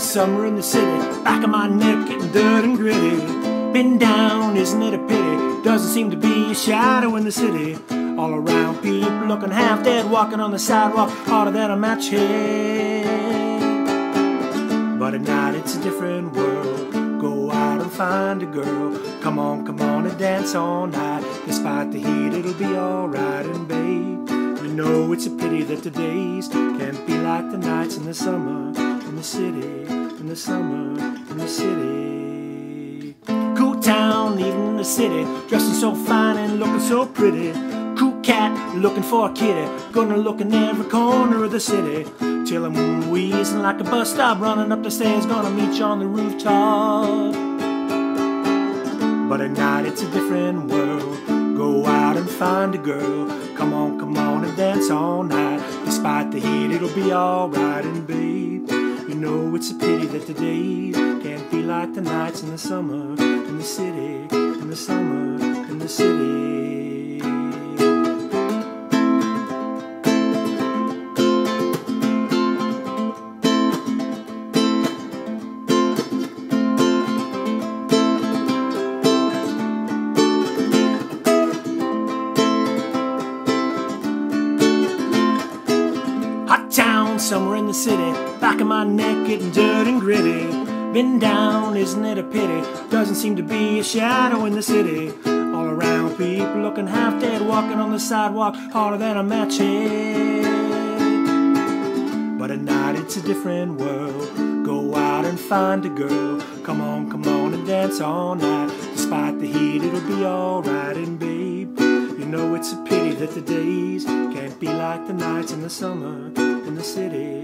summer in the city, back of my neck getting dirt and gritty. Been down, isn't it a pity? Doesn't seem to be a shadow in the city. All around people looking half dead, walking on the sidewalk harder than a match head. But at night it's a different world. Go out and find a girl. Come on and dance all night. Despite the heat it'll be alright. And babe, you know it's a pity that the days can't be like the nights in the summer in the city, in the summer in the city. Cool town, leaving in the city, dressing so fine and looking so pretty. Cool cat, looking for a kitty, gonna look in every corner of the city till I'm wheezing like a bus stop, running up the stairs, gonna meet you on the rooftop. But at night it's a different world. Go out and find a girl. Come on and dance all night. Despite the heat it'll be alright. And babe, you know it's a pity that the days can't be like the nights in the summer in the city, in the summer in the city. Town, somewhere in the city, back of my neck getting dirt and gritty. Been down, isn't it a pity? Doesn't seem to be a shadow in the city. All around people looking half dead, walking on the sidewalk harder than a match head. But at night it's a different world. Go out and find a girl. Come on and dance all night. Despite the heat it'll be alright. And babe, you know it's a pity that the days can't be like the nights in the summer in the city.